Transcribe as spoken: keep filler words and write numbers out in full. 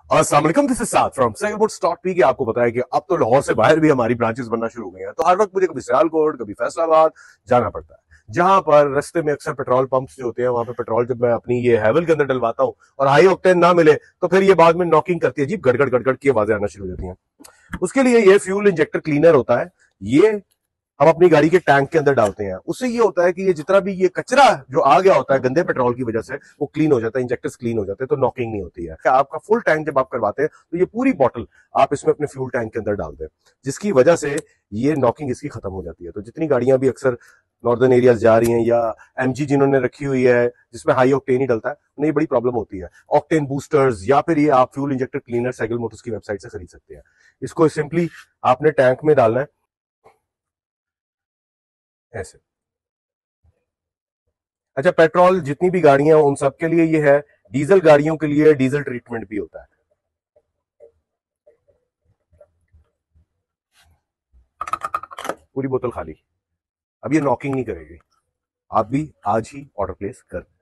अस्सलाम वालेकुम, this is Saad from second mode stock P K. आपको पता है कि अब तो लाहौर से बाहर भी हमारी ब्रांचेस बनना शुरू हो गई हैं, तो हर वक्त मुझे कभी सियालकोट कभी फैसलाबाद जाना पड़ता है, जहां पर रास्ते में अक्सर पेट्रोल पंप्स जो होते हैं वहां पे पेट्रोल जब मैं अपनी ये हैवल के अंदर डलवाता हूं और हाई ऑक्टेन ना मिले तो फिर ये बाद में नॉकिंग करती है, जी गड़गड़ गड़गड़ की आवाजें आना शुरू हो जाती हैं। उसके लिए ये फ्यूल इंजेक्टर क्लीनर होता है, ये हम अपनी गाड़ी के टैंक के अंदर डालते हैं। उससे ये होता है कि ये जितना भी ये कचरा जो आ गया होता है गंदे पेट्रोल की वजह से, वो क्लीन हो जाता है, इंजेक्टर्स क्लीन हो जाते हैं, तो नॉकिंग नहीं होती है। आपका फुल टैंक जब आप करवाते हैं तो ये पूरी बॉटल आप इसमें अपने फ्यूल टैंक के अंदर डाल दें, जिसकी वजह से ये नॉकिंग इसकी खत्म हो जाती है। तो जितनी गाड़ियां भी अक्सर नॉर्दर्न एरियाज जा रही हैं या एमजी जिन्होंने रखी हुई है जिसमें हाई ऑक्टेन ही डलता है, उन्हें ये बड़ी प्रॉब्लम होती है। ऑक्टेन बूस्टर्स या फिर ये आप fuel injector cleaner cycle motors की वेबसाइट से खरीद सकते हैं। इसको सिंपली आपने टैंक में डालना है ऐसे। अच्छा, पेट्रोल जितनी भी गाड़ियां उन सब के लिए ये है। डीजल गाड़ियों के लिए डीजल ट्रीटमेंट भी होता है। पूरी बोतल खाली। अब ये नॉकिंग नहीं करेगी। आप भी आज ही ऑर्डर प्लेस कर